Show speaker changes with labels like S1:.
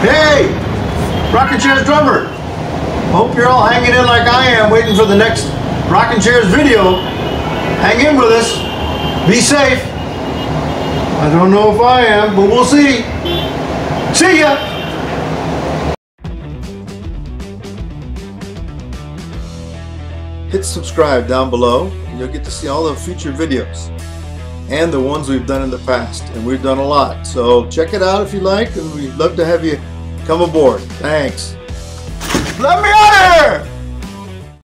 S1: Hey, Rockin' Chairs drummer. Hope you're all hanging in like I am, waiting for the next Rockin' Chairs video. Hang in with us. Be safe. I don't know if I am, but we'll see. See ya. Hit subscribe down below and you'll get to see all the future videos and the ones we've done in the past, and we've done a lot, so check it out if you like, and we'd love to have you come aboard. Thanks. Let me out of here!